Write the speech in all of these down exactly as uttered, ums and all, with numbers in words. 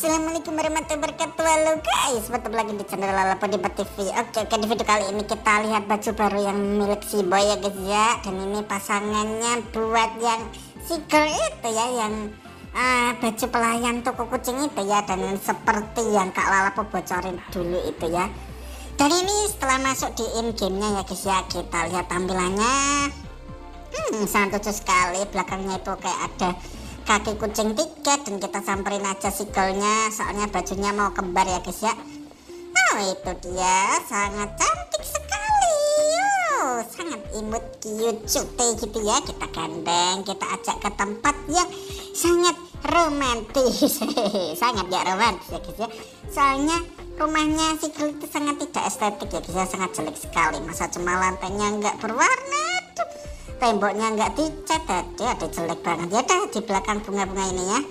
Assalamualaikum warahmatullahi wabarakatuh. Halo guys, bertemu lagi di channel Lala Podipat T V. Oke oke, di video kali ini kita lihat baju baru yang milik si boy ya guys ya. Dan ini pasangannya buat yang si girl itu ya, yang uh, baju pelayan toko kucing itu ya. Dan seperti yang Kak Lala bocorin dulu itu ya. Dan ini setelah masuk di in gamenya ya guys ya, kita lihat tampilannya. Hmm, sangat lucu sekali. Belakangnya itu kayak ada kaki kucing tiga, dan kita samperin aja sigelnya, soalnya bajunya mau kembar ya guys ya. Oh itu dia, sangat cantik sekali. Oh, sangat imut, cute, cute gitu ya. Kita gandeng, kita ajak ke tempat yang sangat romantis. Sangat ya romantis ya guys ya. Soalnya rumahnya sigel itu sangat tidak estetik ya guys ya, sangat jelek sekali. Masa cuma lantainya nggak berwarna, temboknya nggak dicat, ada ada jelek banget ya. Dah di belakang bunga-bunga ini ya.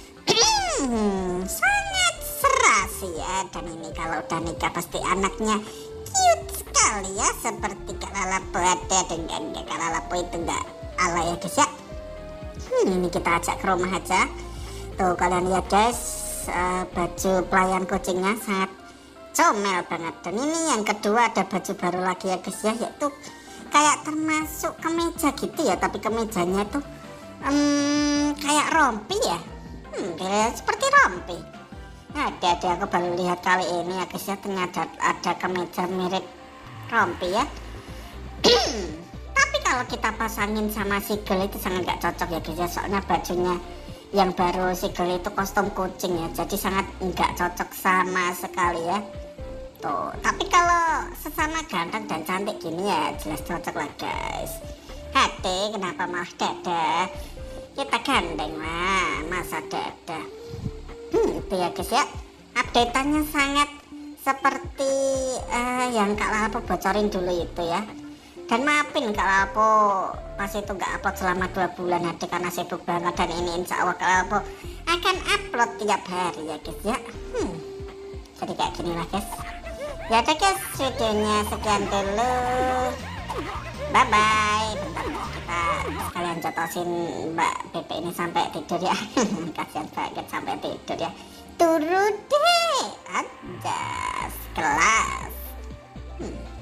Sangat serasi ya. Dan ini kalau udah nikah pasti anaknya cute sekali ya, seperti Kak Lalapo ada dengan Kak Lalapo itu nggak ala ya guys ya. Hmm, ini kita ajak ke rumah aja. Tuh kalian lihat guys, uh, baju pelayan kucingnya sangat comel banget. Dan ini yang kedua, ada baju baru lagi ya guys ya, yaitu kayak termasuk kemeja gitu ya, tapi kemejanya tuh um, kayak rompi ya. Hmm, kayak seperti rompi. Nah, ada ada aku baru lihat kali ini ya guys ya, ternyata ada kemeja mirip rompi ya. Tapi kalau kita pasangin sama sigel itu sangat gak cocok ya guys ya, soalnya bajunya yang baru sigel itu kostum kucing ya, jadi sangat nggak cocok sama sekali ya. Tuh, tapi kalau sesama ganteng dan cantik gini ya jelas cocok lah guys. Hati kenapa malah dada? Kita gandeng lah, masa dada. Hmm, itu ya guys ya. Updateannya sangat seperti uh, yang Kak Lalapo bocorin dulu itu ya. Dan maafin Kak Lalapo pas itu nggak upload selama dua bulan ada karena sibuk banget. Dan ini insya Allah Kak Lalapo akan upload tiap hari ya guys ya. Hmm, jadi kayak gini lah guys. Ya udah guys, videonya sekian dulu. Bye bye. Bentar kita sekalian jotosin Mbak Bebe ini sampai tidur ya. Kasihan banget sampai tidur ya. Turun deh, anjas kelas. Hmm.